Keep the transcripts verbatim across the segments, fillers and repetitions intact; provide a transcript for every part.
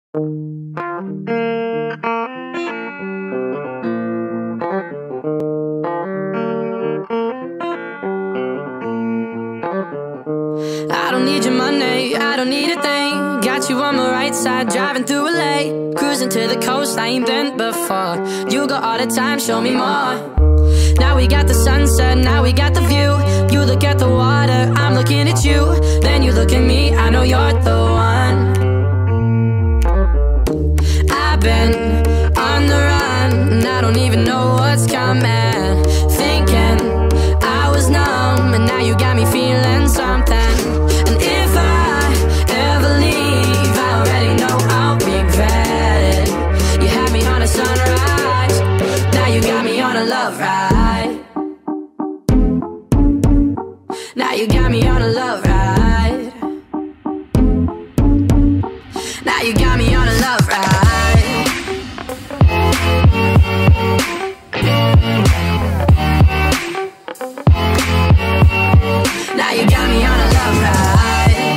I don't need your money, I don't need a thing. Got you on my right side, driving through L A, cruising to the coast, I ain't been before. You go all the time, show me more. Now we got the sunset, now we got the view. You look at the water, I'm looking at you. Then you look at me, I know you're the one. I've been on the run, and I don't even know what's coming. Thinking I was numb, and now you got me feeling something. And if I ever leave, I already know I'll regret it. You had me on a sunrise, now you got me on a love ride. Now you got me on a love ride. Now you got me on a love ride. Now you got me on a love ride.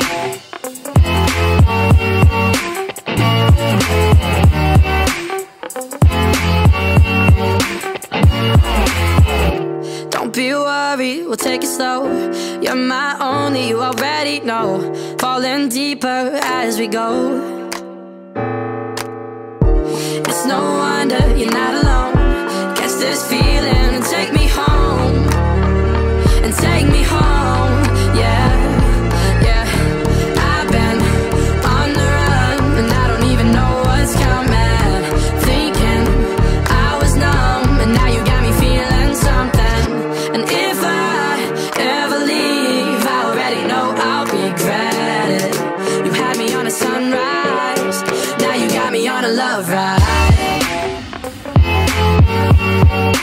Don't be worried, we'll take it slow. You're my only, you already know. Falling deeper as we go. It's no wonder you're not alone. Catch this feeling and take me home. And take me home, yeah, yeah. I've been on the run, and I don't even know what's coming. Thinking I was numb, and now you got me feeling something. And if I ever leave, I already know I'll regret it. You had me on a sunrise, now you got me on a love ride.